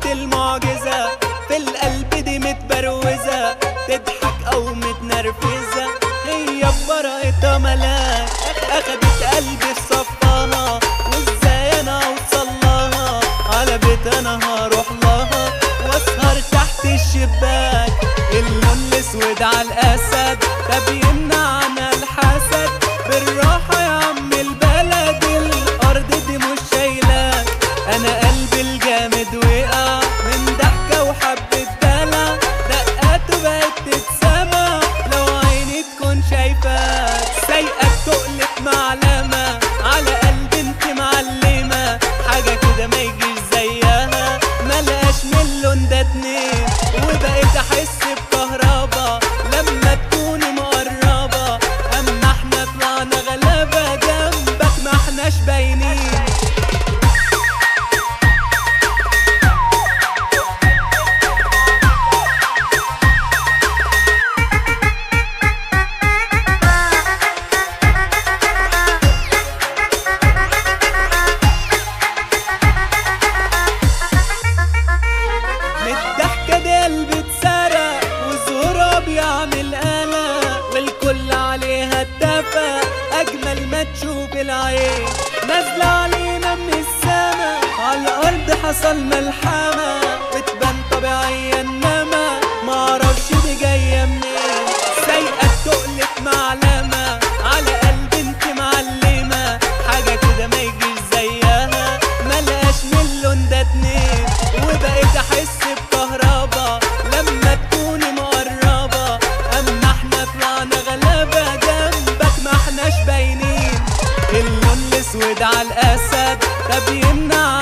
المعجزة في القلب دي متبروزة، تضحك او متنرفزة، هي ببراءتها ملاك اخدت قلبي في صفها، وازاي انا اوصلها؟ على بيت انا هروح لها واسهر تحت الشباك، اللون الاسود على الاسد ده بيمنع عنها الحسد، بالراحة يا عم البلد الارض دي مش شايلاك، انا قلبي الجامد وقع من ضحكة وحبة دلع، دقاته بقت تتسمع لو عيني تكون شايفاك، سايقك تقلب معلمة على قلبي انت معلمة، حاجة كده ما يجيش زيها ملقاش من اللون ده اتنين، وبقيت احس بكهربا لما تكوني مقربة، اما احنا طلعنا غلابة جنبك ما احناش باينين. قلبي اتسرق وزهورها بيعمل قلق، والكل عليها اتفق اجمل ما تشوف العين، نازله علينا من السما على الارض حصل ملحمه، بتبان طبيعيه انما معرفش دي جايه منين، سايقه تقلب معلمه على قلبي انت معلمه، حاجه كده ما يجيش زيها ملقاش من اللون ده اتنين، وبقيت احس بكهربا لما تكوني مقربة، اما احنا طلعنا غلابة جنبك ما احناش باينين، اللون الاسود على الاسد ده بيمنع